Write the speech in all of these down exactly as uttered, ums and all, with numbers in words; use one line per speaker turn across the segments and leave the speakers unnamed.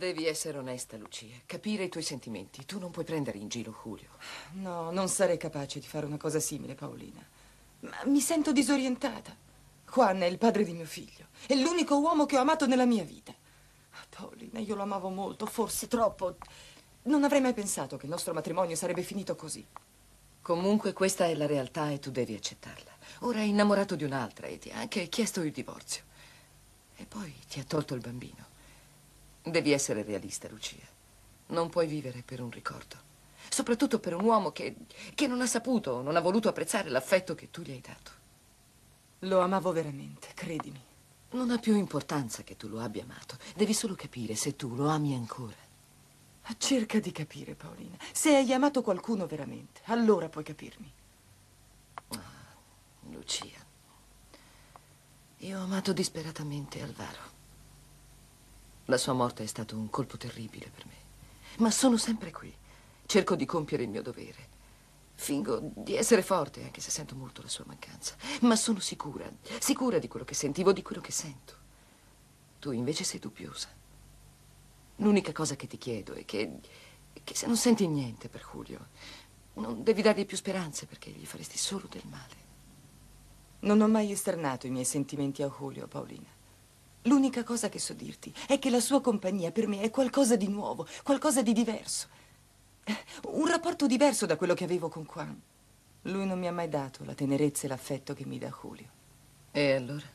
Devi essere onesta, Lucia. Capire i tuoi sentimenti. Tu non puoi prendere in giro Julio.
No, non sarei capace di fare una cosa simile, Paolina. Ma mi sento disorientata. Juan è il padre di mio figlio. È l'unico uomo che ho amato nella mia vita. Ah, Paolina, io lo amavo molto, forse troppo. Non avrei mai pensato che il nostro matrimonio sarebbe finito così.
Comunque questa è la realtà e tu devi accettarla. Ora è innamorato di un'altra e ti ha anche chiesto il divorzio. E poi ti ha tolto il bambino. Devi essere realista, Lucia. Non puoi vivere per un ricordo. Soprattutto per un uomo che, che non ha saputo, non ha voluto apprezzare l'affetto che tu gli hai dato.
Lo amavo veramente, credimi.
Non ha più importanza che tu lo abbia amato. Devi solo capire se tu lo ami ancora.
Cerca di capire, Paolina. Se hai amato qualcuno veramente, allora puoi capirmi.
Ah, Lucia. Io ho amato disperatamente Alvaro. La sua morte è stato un colpo terribile per me. Ma sono sempre qui. Cerco di compiere il mio dovere. Fingo di essere forte, anche se sento molto la sua mancanza. Ma sono sicura, sicura di quello che sentivo, di quello che sento. Tu invece sei dubbiosa. L'unica cosa che ti chiedo è che, che se non senti niente per Julio, non devi dargli più speranze perché gli faresti solo del male.
Non ho mai esternato i miei sentimenti a Julio, Paolina. L'unica cosa che so dirti è che la sua compagnia per me è qualcosa di nuovo, qualcosa di diverso. Un rapporto diverso da quello che avevo con Juan. Lui non mi ha mai dato la tenerezza e l'affetto che mi dà Julio.
E allora?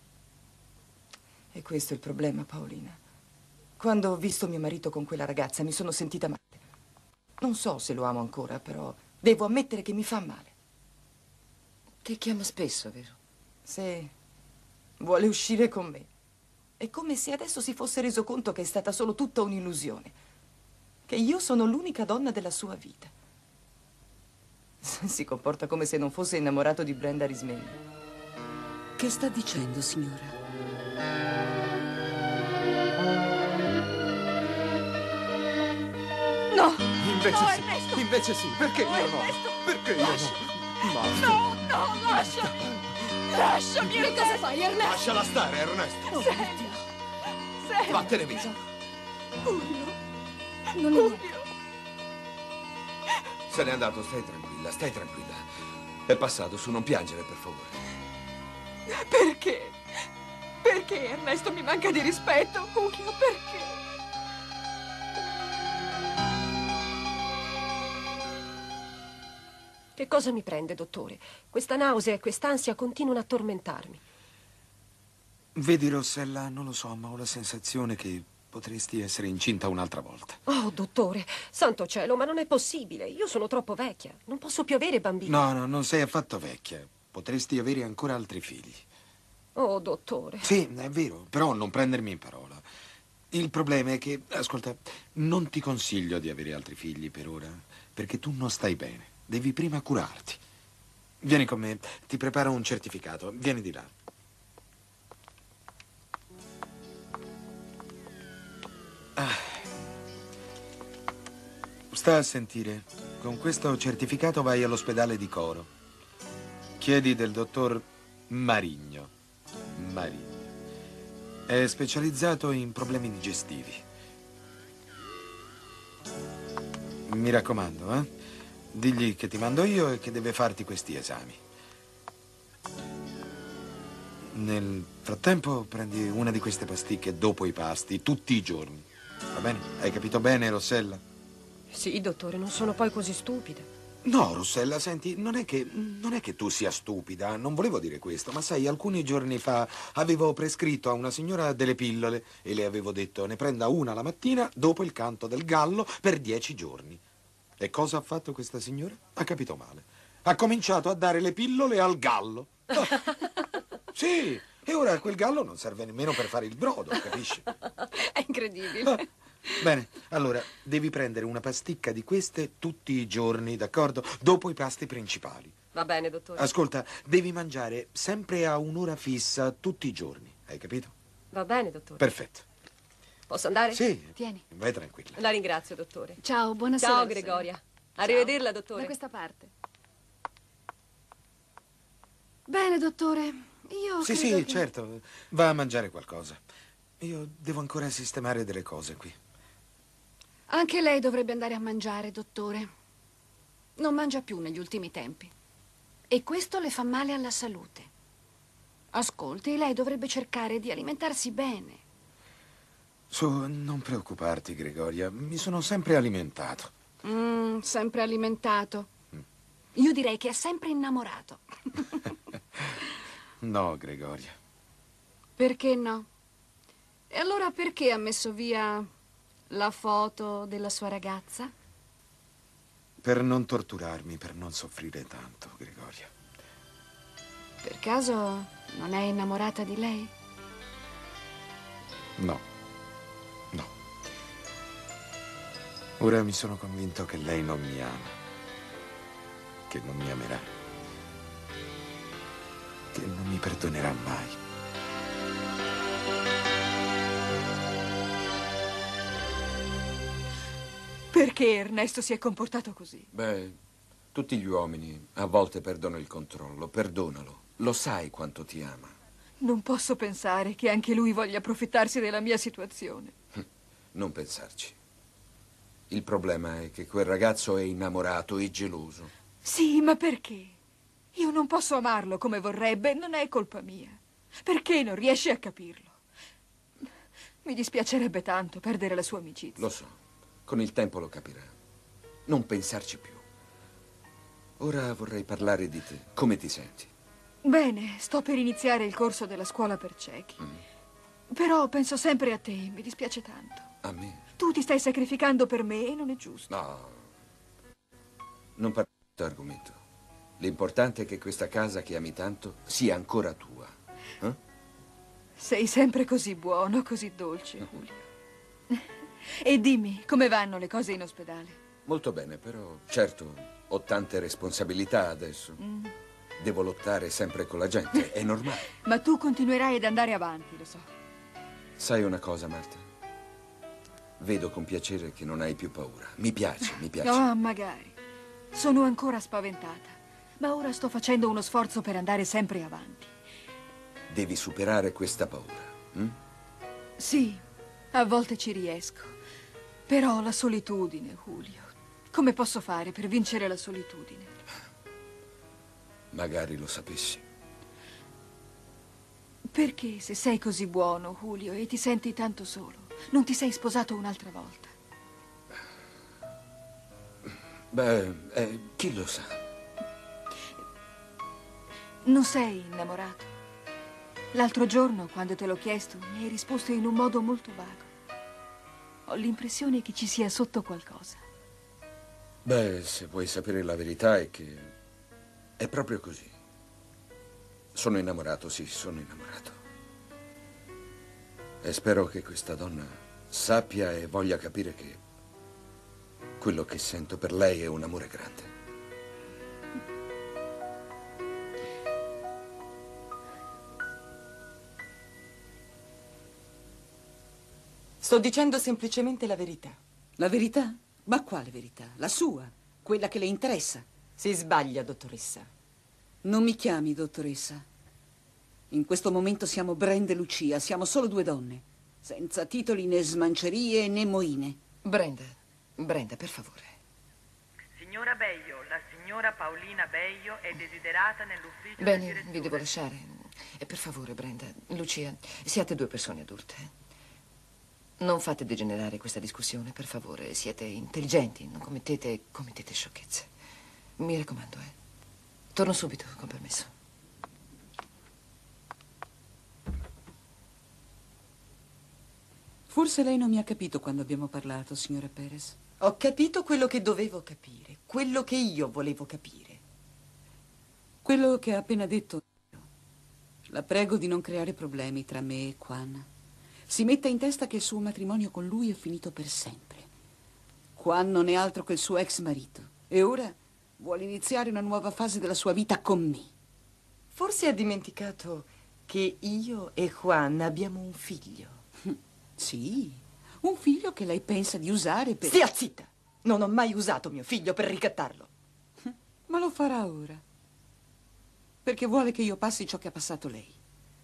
E questo è il problema, Paolina. Quando ho visto mio marito con quella ragazza mi sono sentita male. Non so se lo amo ancora, però devo ammettere che mi fa male.
Ti chiama spesso, vero?
Se vuole uscire con me. È come se adesso si fosse reso conto che è stata solo tutta un'illusione. Che io sono l'unica donna della sua vita. Si comporta come se non fosse innamorato di Brenda Rismegna.
Che sta dicendo, signora?
No!
Invece
no,
sì,
Ernesto!
invece sì, perché
no,
io no?
Ernesto!
Perché io
Lascia.
no? Basta.
No, no, lascia! Lasciami,
Che
Ernesto!
cosa fai, Ernesto?
Lasciala stare, Ernesto.
Senti! Senti!
Vattene via.
Julio!
Non è niente.
Julio!
Se n'è andato, stai tranquilla, stai tranquilla. È passato, su, non piangere, per favore.
Perché? Perché Ernesto mi manca di rispetto? Julio, perché?
Che cosa mi prende, dottore? Questa nausea e quest'ansia continuano a tormentarmi.
Vedi, Rossella, non lo so, ma ho la sensazione che potresti essere incinta un'altra volta.
Oh, dottore, santo cielo, ma non è possibile. Io sono troppo vecchia. Non posso più avere bambini.
No, no, non sei affatto vecchia. Potresti avere ancora altri figli.
Oh, dottore.
Sì, è vero, però non prendermi in parola. Il problema è che, ascolta, non ti consiglio di avere altri figli per ora, perché tu non stai bene. Devi prima curarti. Vieni con me, ti preparo un certificato. Vieni di là. Ah. Sta a sentire. Con questo certificato vai all'ospedale di Coro. Chiedi del dottor Marigno. Marigno. È specializzato in problemi digestivi. Mi raccomando, eh? Digli che ti mando io e che deve farti questi esami. Nel frattempo prendi una di queste pasticche dopo i pasti, tutti i giorni. Va bene? Hai capito bene, Rossella?
Sì, dottore, non sono poi così stupida.
No, Rossella, senti, non è che, non è che tu sia stupida, non volevo dire questo, ma sai, alcuni giorni fa avevo prescritto a una signora delle pillole e le avevo detto ne prenda una la mattina dopo il canto del gallo per dieci giorni. E cosa ha fatto questa signora? Ha capito male. Ha cominciato a dare le pillole al gallo. Oh. Sì, e ora quel gallo non serve nemmeno per fare il brodo, capisci?
È incredibile.
Ah. Bene, allora, devi prendere una pasticca di queste tutti i giorni, d'accordo? Dopo i pasti principali.
Va bene, dottore.
Ascolta, devi mangiare sempre a un'ora fissa tutti i giorni, hai capito?
Va bene, dottore.
Perfetto.
Posso andare?
Sì.
Tieni.
Vai tranquilla.
La ringrazio, dottore.
Ciao, buonasera.
Ciao, Gregoria. Arrivederla, dottore.
Da questa parte. Bene, dottore. Io
Sì,
credo
sì,
che...
certo. Va a mangiare qualcosa. Io devo ancora sistemare delle cose qui.
Anche lei dovrebbe andare a mangiare, dottore. Non mangia più negli ultimi tempi. E questo le fa male alla salute. Ascolti, lei dovrebbe cercare di alimentarsi bene.
Su, non preoccuparti, Gregoria. Mi sono sempre alimentato.
Mm, sempre alimentato. Io direi che è sempre innamorato.
No, Gregoria.
Perché no? E allora perché ha messo via la foto della sua ragazza?
Per non torturarmi, per non soffrire tanto, Gregoria.
Per caso non è innamorata di lei?
No. No. Ora mi sono convinto che lei non mi ama. Che non mi amerà. Che non mi perdonerà mai.
Perché Ernesto si è comportato così?
Beh, tutti gli uomini a volte perdono il controllo. Perdonalo. Lo sai quanto ti ama.
Non posso pensare che anche lui voglia approfittarsi della mia situazione.
Non pensarci. Il problema è che quel ragazzo è innamorato e geloso.
Sì, ma perché? Io non posso amarlo come vorrebbe, non è colpa mia. Perché non riesce a capirlo? Mi dispiacerebbe tanto perdere la sua amicizia.
Lo so. Con il tempo lo capirà. Non pensarci più. Ora vorrei parlare di te. Come ti senti?
Bene, sto per iniziare il corso della scuola per ciechi. Mm. Però penso sempre a te, mi dispiace tanto.
A me?
Tu ti stai sacrificando per me e non è giusto.
No. Non parlo di questo argomento. L'importante è che questa casa che ami tanto sia ancora tua. Eh?
Sei sempre così buono, così dolce, Julio. E dimmi, come vanno le cose in ospedale?
Molto bene, però certo ho tante responsabilità adesso. Mm. Devo lottare sempre con la gente, è normale.
Ma tu continuerai ad andare avanti, lo so.
Sai una cosa, Marta? Vedo con piacere che non hai più paura. Mi piace, mi piace.
No, magari. Sono ancora spaventata, ma ora sto facendo uno sforzo per andare sempre avanti.
Devi superare questa paura. Hm?
Sì, a volte ci riesco. Però la solitudine, Julio. Come posso fare per vincere la solitudine?
Magari lo sapessi.
Perché se sei così buono, Julio, e ti senti tanto solo, non ti sei sposato un'altra volta?
Beh, eh, chi lo sa?
Non sei innamorato? L'altro giorno, quando te l'ho chiesto, mi hai risposto in un modo molto vago. Ho l'impressione che ci sia sotto qualcosa.
Beh, se vuoi sapere la verità è che è proprio così. Sono innamorato, sì, sono innamorato. E spero che questa donna sappia e voglia capire che quello che sento per lei è un amore grande.
Sto dicendo semplicemente la verità.
La verità? Ma quale verità? La sua, quella che le interessa.
Si sbaglia, dottoressa.
Non mi chiami dottoressa. In questo momento siamo Brenda e Lucia, siamo solo due donne, senza titoli né smancerie né moine.
Brenda, Brenda, per favore.
Signora Beio, la signora Paolina Beio è desiderata nell'ufficio
Bene,
del direttore.
vi devo lasciare. E per favore, Brenda, Lucia, siate due persone adulte. Non fate degenerare questa discussione, per favore. Siete intelligenti, non commettete, commettete sciocchezze. Mi raccomando, eh. Torno subito, con permesso.
Forse lei non mi ha capito quando abbiamo parlato, signora Perez.
Ho capito quello che dovevo capire, quello che io volevo capire.
Quello che ha appena detto. La prego di non creare problemi tra me e Juan. Si metta in testa che il suo matrimonio con lui è finito per sempre. Juan non è altro che il suo ex marito e ora vuole iniziare una nuova fase della sua vita con me.
Forse ha dimenticato che io e Juan abbiamo un figlio.
Sì, un figlio che lei pensa di usare per...
Stia zitta! Non ho mai usato mio figlio per ricattarlo.
Ma lo farà ora. Perché vuole che io passi ciò che ha passato lei.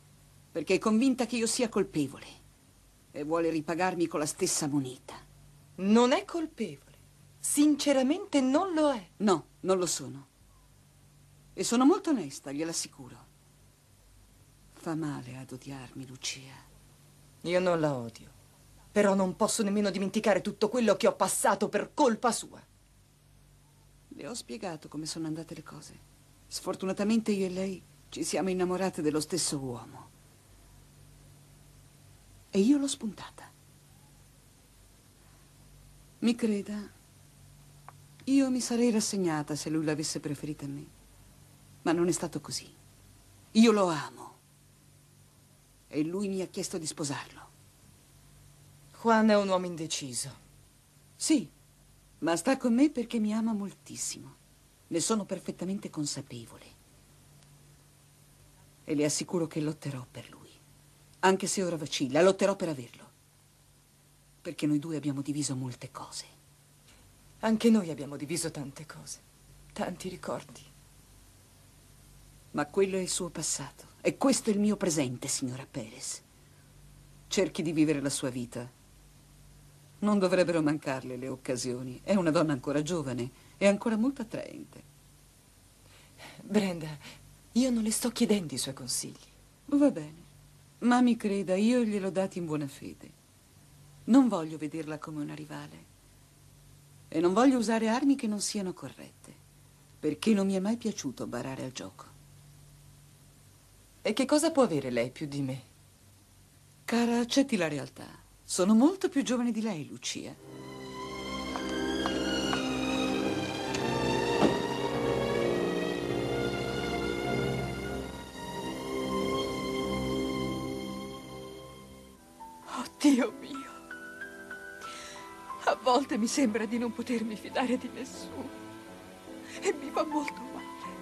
Perché è convinta che io sia colpevole. E vuole ripagarmi con la stessa moneta.
Non è colpevole. Sinceramente non lo è.
No, non lo sono. E sono molto onesta, gliel'assicuro. Fa male ad odiarmi, Lucia.
Io non la odio. Però non posso nemmeno dimenticare tutto quello che ho passato per colpa sua.
Le ho spiegato come sono andate le cose. Sfortunatamente io e lei ci siamo innamorate dello stesso uomo. E io l'ho spuntata. Mi creda, io mi sarei rassegnata se lui l'avesse preferita a me. Ma non è stato così. Io lo amo. E lui mi ha chiesto di sposarlo.
Juan è un uomo indeciso.
Sì, ma sta con me perché mi ama moltissimo. Ne sono perfettamente consapevole. E le assicuro che lotterò per lui. Anche se ora vacilla, lotterò per averlo. Perché noi due abbiamo diviso molte cose.
Anche noi abbiamo diviso tante cose. Tanti ricordi.
Ma quello è il suo passato. E questo è il mio presente, signora Perez. Cerchi di vivere la sua vita. Non dovrebbero mancarle le occasioni. È una donna ancora giovane e ancora molto attraente.
Brenda, io non le sto chiedendo i suoi consigli.
Va bene. Ma mi creda, io gliel'ho dati in buona fede. Non voglio vederla come una rivale. E non voglio usare armi che non siano corrette. Perché non mi è mai piaciuto barare al gioco.
E che cosa può avere lei più di me?
Cara, accetti la realtà. Sono molto più giovane di lei, Lucia.
Oh, Dio mio. A volte mi sembra di non potermi fidare di nessuno. E mi fa molto male.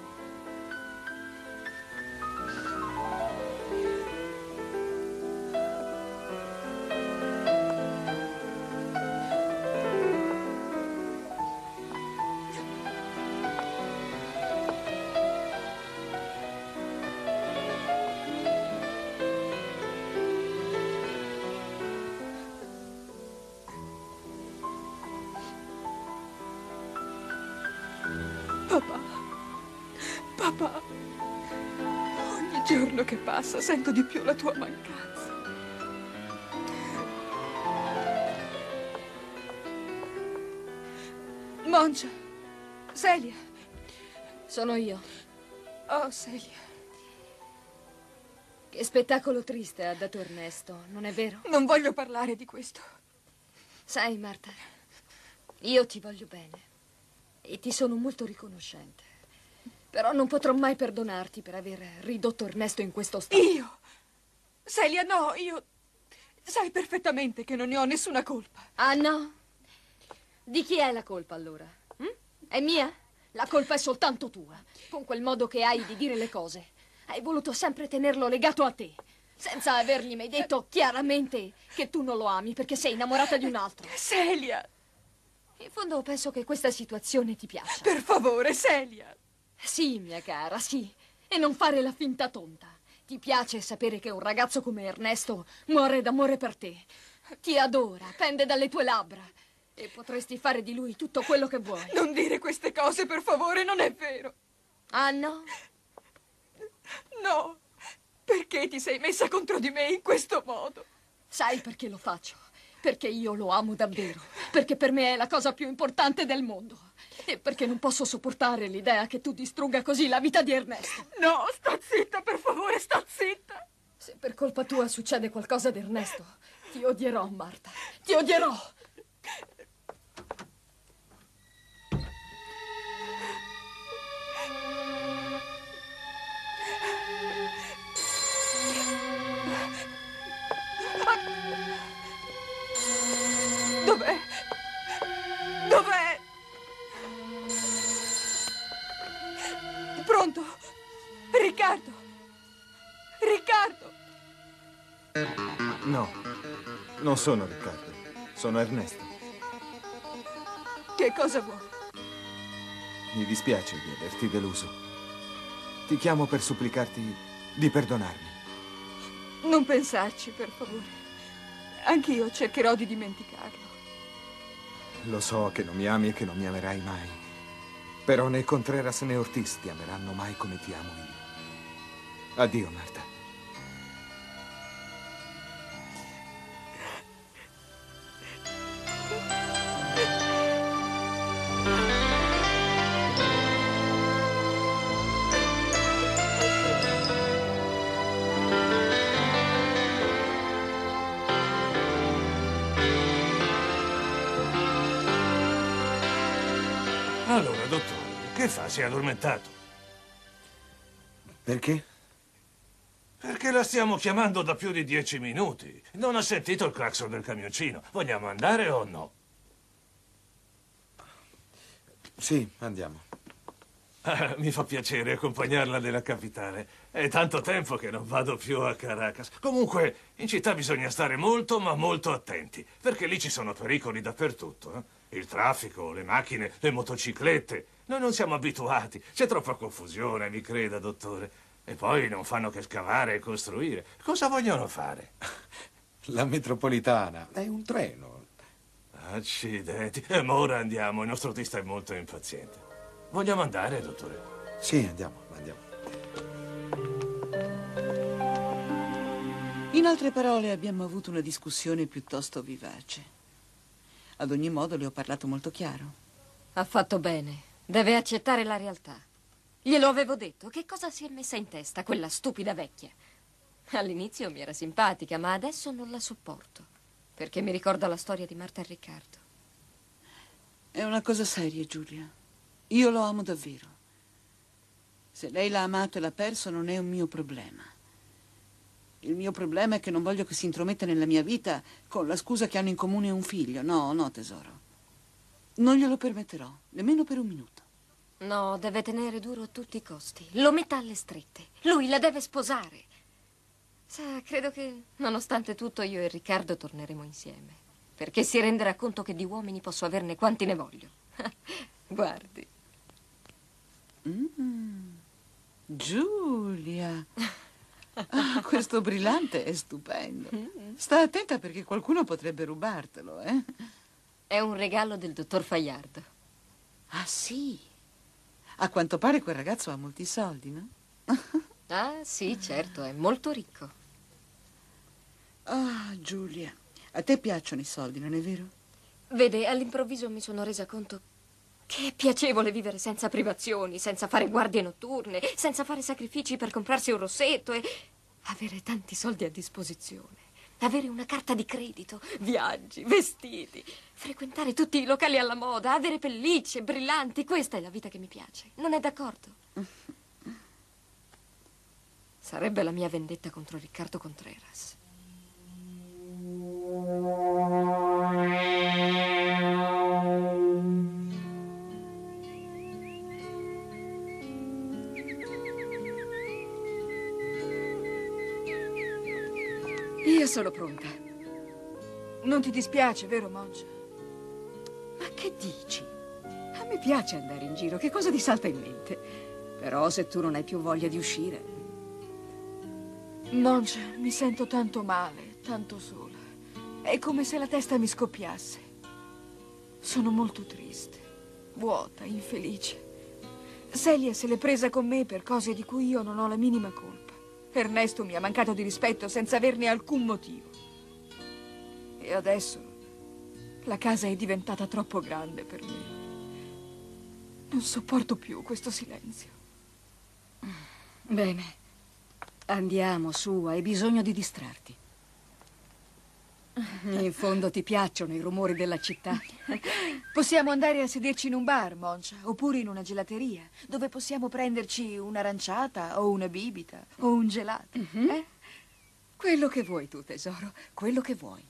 Papà, papà, ogni giorno che passa sento di più la tua mancanza. Moncia, Celia.
Sono io.
Oh, Celia.
Che spettacolo triste ha dato Ernesto, non è vero?
Non voglio parlare di questo.
Sai, Marta, io ti voglio bene. E ti sono molto riconoscente. Però non potrò mai perdonarti per aver ridotto Ernesto in questo stato.
Io? Celia, no, io... Sai perfettamente che non ne ho nessuna colpa.
Ah, no? Di chi è la colpa, allora? Hm? È mia? La colpa è soltanto tua. Con quel modo che hai di dire le cose. Hai voluto sempre tenerlo legato a te. Senza avergli mai detto chiaramente che tu non lo ami perché sei innamorata di un altro.
Celia!
In fondo penso che questa situazione ti piaccia.
Per favore, Celia!
Sì, mia cara, sì. E non fare la finta tonta. Ti piace sapere che un ragazzo come Ernesto muore d'amore per te. Ti adora, pende dalle tue labbra. E potresti fare di lui tutto quello che vuoi.
Non dire queste cose, per favore, non è vero.
Ah, no?
No. Perché ti sei messa contro di me in questo modo?
Sai perché lo faccio? Perché io lo amo davvero. Perché per me è la cosa più importante del mondo. E perché non posso sopportare l'idea che tu distrugga così la vita di Ernesto.
No, sta zitta, per favore, sta zitta.
Se per colpa tua succede qualcosa ad Ernesto, ti odierò, Marta. Ti odierò.
Dov'è? Dov'è? Pronto? Riccardo? Riccardo?
No, non sono Riccardo, sono Ernesto.
Che cosa vuoi?
Mi dispiace di averti deluso. Ti chiamo per supplicarti di perdonarmi.
Non pensarci, per favore. Anch'io cercherò di dimenticarlo.
Lo so che non mi ami e che non mi amerai mai. Però né Contreras né Ortiz ti ameranno mai come ti amo io. Addio, Marta.
Allora, dottore, che fa? Si è addormentato?
Perché?
Perché la stiamo chiamando da più di dieci minuti. Non ha sentito il clacson del camioncino. Vogliamo andare o no?
Sì, andiamo.
Ah, mi fa piacere accompagnarla nella capitale. È tanto tempo che non vado più a Caracas. Comunque, in città bisogna stare molto, ma molto attenti, perché lì ci sono pericoli dappertutto. Eh? Il traffico, le macchine, le motociclette. Noi non siamo abituati. C'è troppa confusione, mi creda, dottore. E poi non fanno che scavare e costruire. Cosa vogliono fare?
La metropolitana. È un treno.
Accidenti. E ma ora andiamo, il nostro autista è molto impaziente. Vogliamo andare, dottore?
Sì, andiamo, andiamo.
In altre parole, abbiamo avuto una discussione piuttosto vivace. Ad ogni modo, le ho parlato molto chiaro.
Ha fatto bene. Deve accettare la realtà. Glielo avevo detto. Che cosa si è messa in testa quella stupida vecchia? All'inizio mi era simpatica, ma adesso non la sopporto. Perché mi ricorda la storia di Marta e Riccardo.
È una cosa seria, Giulia. Io lo amo davvero. Se lei l'ha amato e l'ha perso, non è un mio problema. Il mio problema è che non voglio che si intrometta nella mia vita con la scusa che hanno in comune un figlio. No, no, tesoro. Non glielo permetterò, nemmeno per un minuto.
No, deve tenere duro a tutti i costi. Lo metta alle strette. Lui la deve sposare. Sa, credo che, nonostante tutto, io e Riccardo torneremo insieme. Perché si renderà conto che di uomini posso averne quanti ne voglio. Guardi.
Mm. Giulia. Ah, questo brillante è stupendo. Sta attenta perché qualcuno potrebbe rubartelo, eh?
È un regalo del dottor Fajardo.
Ah, sì? A quanto pare quel ragazzo ha molti soldi, no?
Ah, sì, certo, è molto ricco.
Ah, Giulia, a te piacciono i soldi, non è vero?
Vede, all'improvviso mi sono resa conto che è piacevole vivere senza privazioni, senza fare guardie notturne, senza fare sacrifici per comprarsi un rossetto e avere tanti soldi a disposizione. Avere una carta di credito, viaggi, vestiti, frequentare tutti i locali alla moda, avere pellicce, brillanti. Questa è la vita che mi piace. Non è d'accordo? Sarebbe la mia vendetta contro Riccardo Contreras.
Io sono pronta. Non ti dispiace, vero, Mongia?
Ma che dici? A me piace andare in giro. Che cosa ti salta in mente? Però se tu non hai più voglia di uscire...
Mongia, mi sento tanto male, tanto sola. È come se la testa mi scoppiasse. Sono molto triste, vuota, infelice. Celia se l'è presa con me per cose di cui io non ho la minima colpa. Ernesto mi ha mancato di rispetto senza averne alcun motivo. E adesso la casa è diventata troppo grande per me. Non sopporto più questo silenzio.
Bene, andiamo, su, hai bisogno di distrarti. In fondo ti piacciono i rumori della città.
Possiamo andare a sederci in un bar, Moncia, oppure in una gelateria, dove possiamo prenderci un'aranciata o una bibita o un gelato.
Mm-hmm.
Eh?
Quello che vuoi tu, tesoro, quello che vuoi.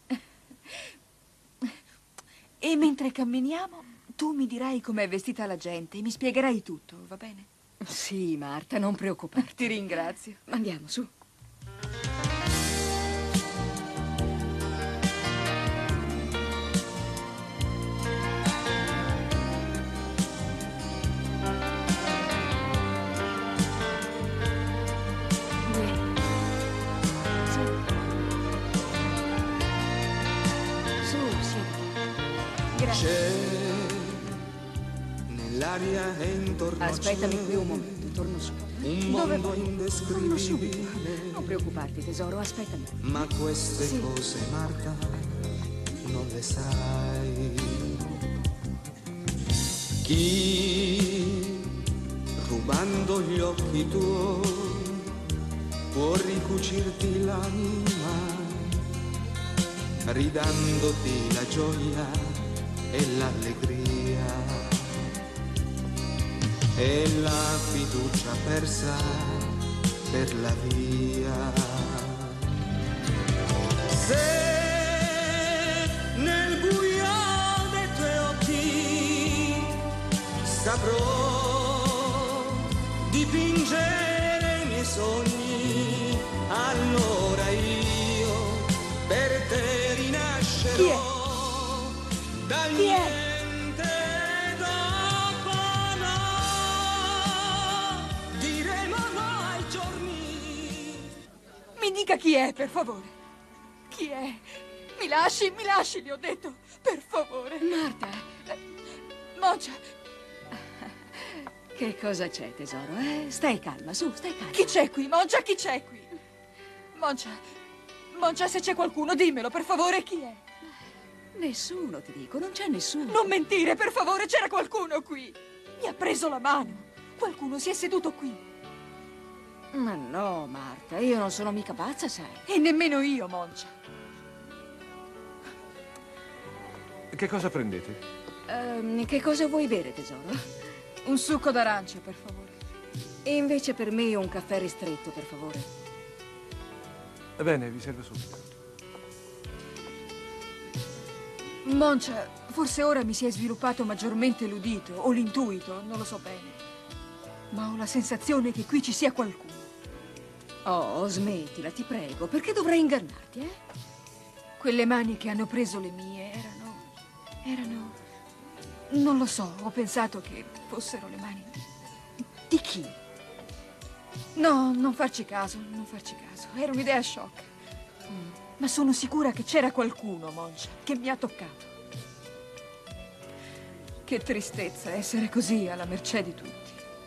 E mentre camminiamo, tu mi dirai com'è vestita la gente e mi spiegherai tutto, va bene?
Sì, Marta, non preoccuparti.
Ti ringrazio.
Andiamo, su.
C'è nell'aria e intorno.
Aspettami qui un momento, torno subito.
Un
Dove
mondo
vai? Torno subito.
indescrivibile.
Non preoccuparti, tesoro, aspettami.
Ma queste
Sì.
cose, Marta, non le sai. Chi, rubando gli occhi tuoi, può ricucirti l'anima, ridandoti la gioia e l'allegria e la fiducia persa per la via. Se nel buio dei tuoi occhi saprò dipingere i miei sogni, allora io per te rinascerò dal
Chi è?
niente. Dopo no, diremo no ai giorni.
Mi dica chi è, per favore. Chi è? Mi lasci, mi lasci, gli ho detto. Per favore.
Marta.
Eh, Moncia,
Che cosa c'è, tesoro? Eh? Stai calma, su, stai calma.
chi c'è qui? Moncia, chi c'è qui? Moncia, Moncia, se c'è qualcuno, dimmelo, per favore, chi è?
Nessuno, ti dico, non c'è nessuno.
Non mentire, per favore, c'era qualcuno qui. Mi ha preso la mano. Qualcuno si è seduto qui.
Ma no, Marta, io non sono mica pazza, sai.
E nemmeno io, Moncia.
Che cosa prendete?
Ehm, che cosa vuoi bere, tesoro?
Un succo d'arancia, per favore.
E invece per me un caffè ristretto, per favore.
Bene, vi servo subito.
Moncia, forse ora mi si è sviluppato maggiormente l'udito o l'intuito, non lo so bene. Ma ho la sensazione che qui ci sia qualcuno.
Oh, smettila, ti prego. Perché dovrei ingannarti, eh?
Quelle mani che hanno preso le mie erano... erano... non lo so, ho pensato che fossero le mani...
Di chi?
No, non farci caso, non farci caso. Era un'idea sciocca. Mm. Ma sono sicura che c'era qualcuno, Moncia, che mi ha toccato. Che tristezza essere così alla mercé di tutti.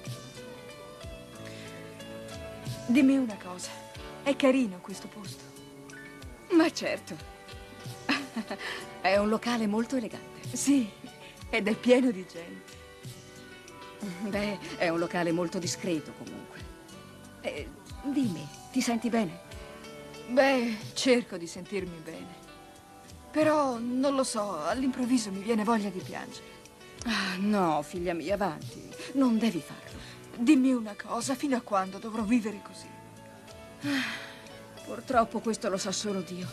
Dimmi una cosa, è carino questo posto?
Ma certo. È un locale molto elegante.
Sì, ed è pieno di gente.
Beh, è un locale molto discreto comunque. Eh, dimmi, ti senti bene?
Beh, cerco di sentirmi bene. Però, non lo so, all'improvviso mi viene voglia di piangere.
Ah, no, figlia mia, avanti. Non devi farlo.
Dimmi una cosa, fino a quando dovrò vivere così?
Ah, purtroppo questo lo sa solo Dio.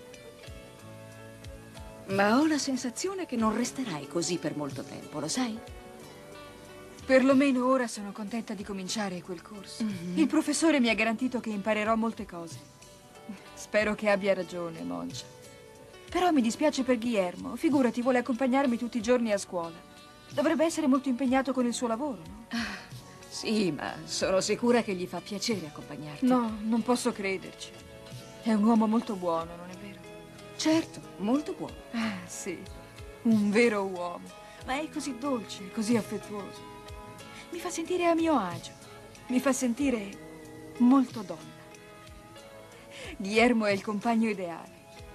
Ma ho la sensazione che non resterai così per molto tempo, lo sai?
Perlomeno ora sono contenta di cominciare quel corso. Mm-hmm. Il professore mi ha garantito che imparerò molte cose. Spero che abbia ragione, Moncia. Però mi dispiace per Guillermo. Figurati, vuole accompagnarmi tutti i giorni a scuola. Dovrebbe essere molto impegnato con il suo lavoro, no?
Ah, sì, ma sono sicura che gli fa piacere accompagnarti.
No, non posso crederci. È un uomo molto buono, non è vero?
Certo, molto buono.
Ah, sì, un vero uomo. Ma è così dolce, così affettuoso. Mi fa sentire a mio agio. Mi fa sentire molto donna. Guillermo è il compagno ideale.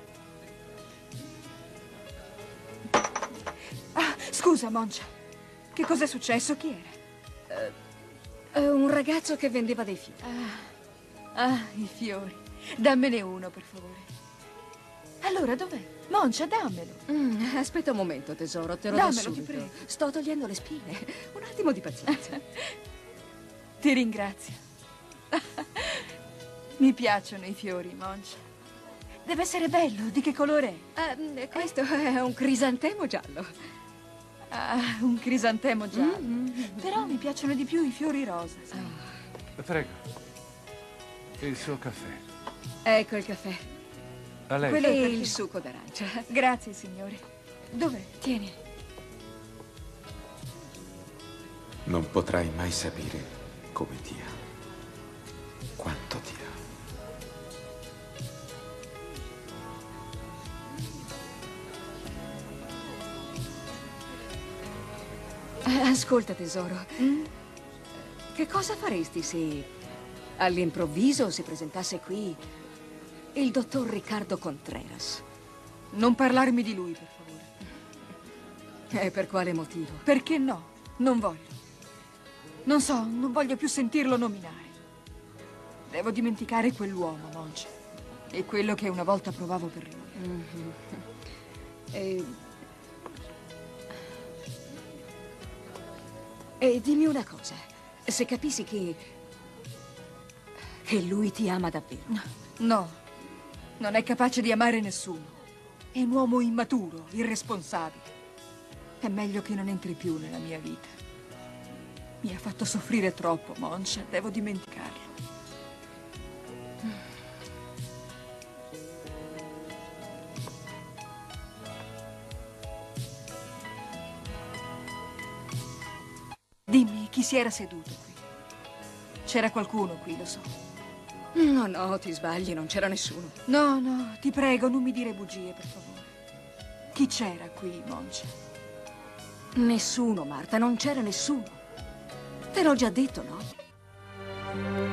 Ah, scusa, Moncia. Che cos'è successo? Chi era?
Uh, uh, un ragazzo che vendeva dei fiori.
Ah, ah, i fiori. Dammene uno, per favore. Allora, dov'è? Moncia, dammelo.
Mm, aspetta un momento, tesoro, te lo
dammelo,
do subito.
ti prego.
Sto togliendo le spine. Un attimo di pazienza.
Ti ringrazio. Mi piacciono i fiori, Moncia. Deve essere bello. Di che colore è?
Uh, questo eh? è un crisantemo giallo.
Ah, un crisantemo giallo.
Mm-hmm.
Però mi piacciono di più i fiori rosa. Sai?
Oh. Prego. Il suo caffè.
Ecco il caffè.
A lei.
Quello e il succo d'arancia.
Grazie, signore. Dov'è?
Tieni.
Non potrai mai sapere come ti amo. Quanto ti amo.
Ascolta, tesoro. Mm? Che cosa faresti se all'improvviso si presentasse qui il dottor Riccardo Contreras?
Non parlarmi di lui, per favore.
E per quale motivo?
Perché no? Non voglio. Non so, non voglio più sentirlo nominare. Devo dimenticare quell'uomo, Monce. E quello che una volta provavo per lui.
Mm-hmm. E... e dimmi una cosa. Se capissi che... che lui ti ama davvero.
No, non è capace di amare nessuno. È un uomo immaturo, irresponsabile. È meglio che non entri più nella mia vita. Mi ha fatto soffrire troppo, Monce. Devo dimenticarlo. Dimmi, chi si era seduto qui? C'era qualcuno qui, lo so.
No, no, ti sbagli, non c'era nessuno.
No, no, ti prego, non mi dire bugie, per favore. Chi c'era qui, Monce?
Nessuno, Marta, non c'era nessuno. Te l'ho già detto, no?